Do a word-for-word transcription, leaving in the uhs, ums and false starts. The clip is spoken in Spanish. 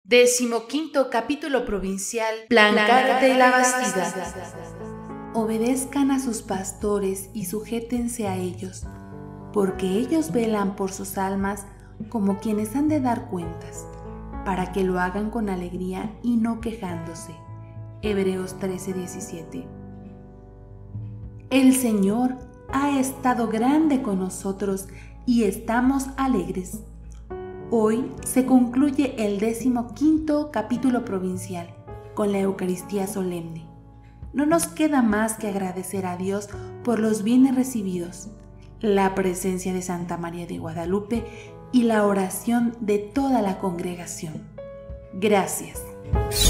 Decimoquinto capítulo provincial. Plancarte la Bastida. Obedezcan a sus pastores y sujétense a ellos, porque ellos velan por sus almas como quienes han de dar cuentas, para que lo hagan con alegría y no quejándose. Hebreos trece diecisiete. El Señor ha estado grande con nosotros y estamos alegres. Hoy se concluye el decimoquinto capítulo provincial con la Eucaristía solemne. No nos queda más que agradecer a Dios por los bienes recibidos, la presencia de Santa María de Guadalupe y la oración de toda la congregación. Gracias.